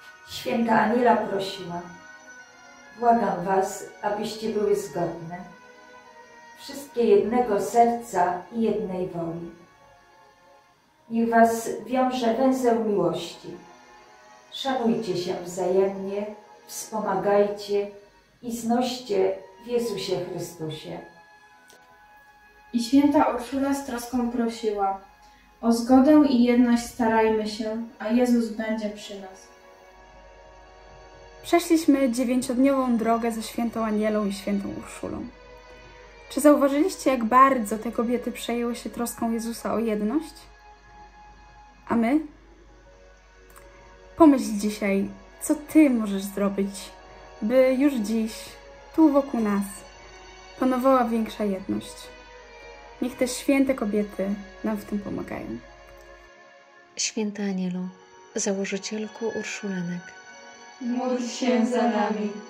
Święta Aniela prosiła: błagam was, abyście były zgodne, wszystkie jednego serca i jednej woli. Niech was wiąże węzeł miłości. Szanujcie się wzajemnie, wspomagajcie i znoście w Jezusie Chrystusie. I święta Urszula z troską prosiła: o zgodę i jedność starajmy się, a Jezus będzie przy nas. Przeszliśmy 9-dniową drogę ze świętą Anielą i świętą Urszulą. Czy zauważyliście, jak bardzo te kobiety przejęły się troską Jezusa o jedność? A my? Pomyśl dzisiaj, co Ty możesz zrobić, by już dziś, tu wokół nas, panowała większa jedność. Niech te święte kobiety nam w tym pomagają. Święta Anielo, założycielko Urszulenek, Módl się za nami.